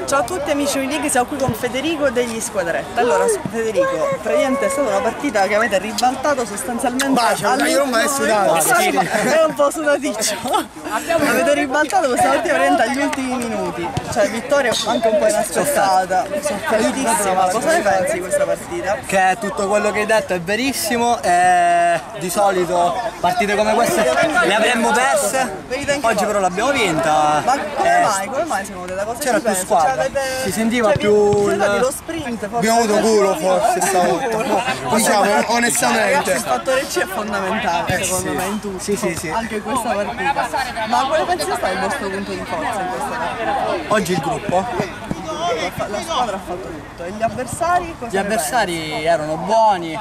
Ciao a tutti amici League, siamo qui con Federico degli Squadretti. Allora Federico, praticamente è stata una partita che avete ribaltato sostanzialmente. Io non mai sudato. È un po' sudaticcio. Avete ribaltato questa partita praticamente agli ultimi minuti. Cioè vittoria anche un po' inaspettata, soffertissima. Cosa ne pensi di questa partita? Che tutto quello che hai detto è verissimo, di solito partite come queste le avremmo perse, oggi però l'abbiamo vinta. Ma come mai secondo te? Da cosa c'era più pensa? squadra, si sentiva più lo sprint forse. Abbiamo avuto culo forse stavolta. Diciamo onestamente. Il fattore C è fondamentale secondo me in tutto. Sì. Anche in questa partita. Ma quale pensi sia stato il vostro punto di forza in questa partita? Oggi il gruppo. La squadra ha fatto tutto. E gli avversari cosa Gli avversari erano buoni,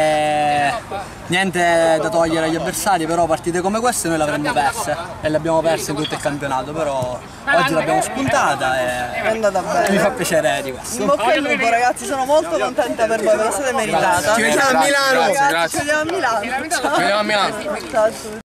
niente da togliere agli avversari, però partite come queste noi le avremmo perse e le abbiamo perse in tutto il campionato, però oggi l'abbiamo spuntata e è andata bene. mi fa piacere di questo. In bocca al lupo ragazzi, sono molto contenta per voi, ve la siete meritata. Ci vediamo a Milano! Ragazzi, ci vediamo a Milano. Ci vediamo a Milano. Ciao a tutti.